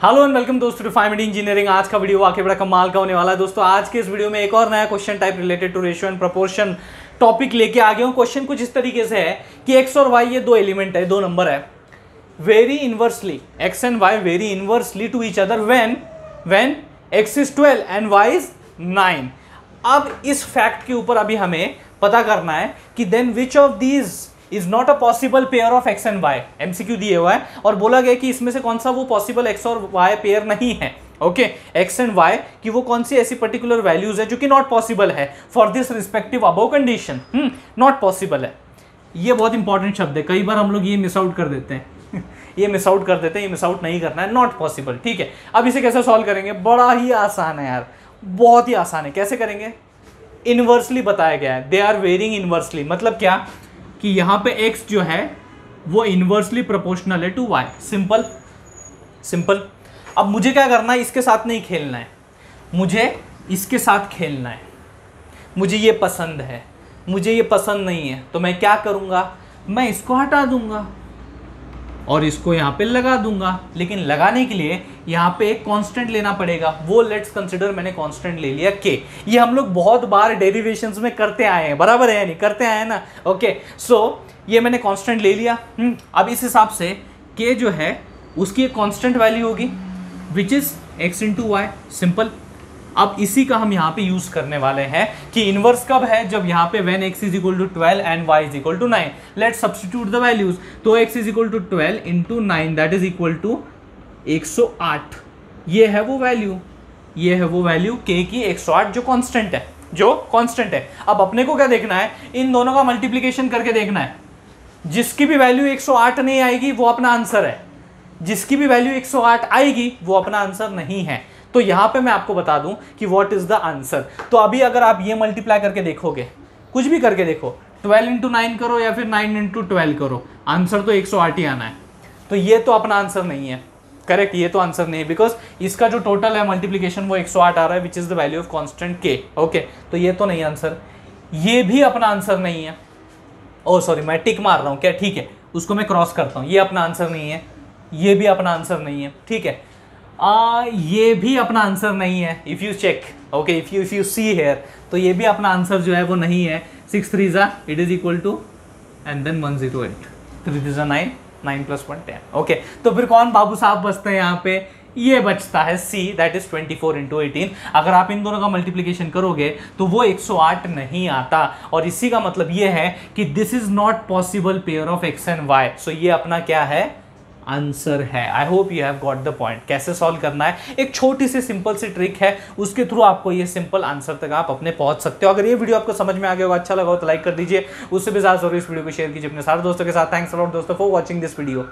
Hello and welcome दोस्तों to 5 minute engineering. आज का वीडियो वाकई बड़ा कमाल का होने वाला है दोस्तों। आज के इस वीडियो में एक और नया question type related to ratio and proportion topic लेके आ गया हूं। क्वेश्चन कुछ इस तरीके से है कि एक्स और वाई ये दो एलिमेंट है, दो नंबर है, vary inversely x and y vary inversely to each other when x is 12 and y is 9। अब इस फैक्ट के ऊपर अभी हमें पता करना है कि then which of these is not a possible pair of x and y. MCQ दिए हुआ है और बोला गया कि इसमें से कौन सा वो पॉसिबल एक्स और वाई पेयर नहीं है। ओके, एक्स एंड वाई की वो कौन सी ऐसी पर्टिकुलर वैल्यूज है जो कि नॉट पॉसिबल है for this respective above condition. Not possible है, ये बहुत इंपॉर्टेंट शब्द है। कई बार हम लोग ये मिस आउट कर देते हैं ये मिस आउट कर देते हैं, ये मिस आउट नहीं करना है। नॉट पॉसिबल, ठीक है। अब इसे कैसे सॉल्व करेंगे? बड़ा ही आसान है यार, बहुत ही आसान है। कैसे करेंगे? इनवर्सली बताया गया है, दे आर वेरिंग इनवर्सली। मतलब क्या कि यहां पे x जो है वो इनवर्सली प्रोपोर्शनल है टू y। Simple simple. अब मुझे क्या करना है? इसके साथ नहीं खेलना है, मुझे इसके साथ खेलना है। मुझे ये पसंद है, मुझे ये पसंद नहीं है, तो मैं क्या करूंगा? मैं इसको हटा दूंगा और इसको यहां पे लगा दूंगा। लेकिन लगाने के लिए यहां पे एक कांस्टेंट लेना पड़ेगा। वो लेट्स कंसिडर मैंने कांस्टेंट ले लिया k। ये हम लोग बहुत बार डेरिवेशंस में करते आए हैं, बराबर है नहीं? करते आए हैं ना। ओके, सो ये मैंने कांस्टेंट ले लिया। अब इस हिसाब से k जो है उसकी एक कांस्टेंट वैल्यू होगी which is x into y. सिंपल। अब इसी का हम यहाँ पे यूज करने वाले हैं कि इनवर्स कब है? जब यहाँ पे when x is equal to 12 and y is equal to 9। let's substitute the values। तो x is equal to 12 into 9 that is equal to 108। ये है वो वैल्यू, ये है वो वैल्यू k की 108 जो कांस्टेंट है, जो कांस्टेंट है। अब अपने को क्या देखना है? इन दोनों का मल्टीप्लीकेशन करके देखना है। जिसकी भी वैल्यू 108 नहीं आएगी वो अपना आंसर है, जिसकी भी वैल्यू 108 आएगी वो अपना आंसर नहीं है। तो यहां पे मैं आपको बता दूं कि व्हाट इज द आंसर। तो अभी अगर आप ये मल्टीप्लाई करके देखोगे, कुछ भी करके देखो, 12 इंटू 9 करो या फिर 9 इंटू 12 करो, आंसर तो 108 ही आना है। तो ये तो अपना आंसर नहीं है, करेक्ट? ये तो आंसर नहीं है बिकॉज इसका जो टोटल है मल्टीप्लीकेशन वो 108 आ रहा है which is the value of constant k. Okay, तो ये तो नहीं आंसर, ये भी अपना आंसर नहीं है। ओ सॉरी, मैं टिक मार रहा हूँ क्या? ठीक है, उसको मैं क्रॉस करता हूँ। ये अपना आंसर नहीं है, ये भी अपना आंसर नहीं है, ठीक है। ये भी अपना आंसर नहीं है। If you check, okay, if you see here, तो ये भी अपना आंसर जो है वो नहीं है। 6 3 it is equal to and then 108, 3 3 9, 9 + 1 10। Okay, तो फिर कौन बाबू साहब बचते हैं यहाँ पे? ये बचता है C, दैट इज 24 इंटू 18। अगर आप इन दोनों का मल्टीप्लीकेशन करोगे तो वो 108 नहीं आता। और इसी का मतलब ये है कि this is not possible pair of x and y। So ये अपना क्या है? आंसर है। I hope you have got the point. कैसे सॉल्व करना है? एक छोटी सी सिंपल सी ट्रिक है, उसके थ्रू आपको ये सिंपल आंसर तक आप अपने पहुंच सकते हो। अगर ये वीडियो आपको समझ में आ गया होगा, अच्छा लगा हो तो लाइक कर दीजिए। उससे भी ज्यादा जरूर इस वीडियो को शेयर कीजिए अपने सारे दोस्तों के साथ। थैंक्स अ लॉट दोस्तों फॉर वॉचिंग दिस वीडियो।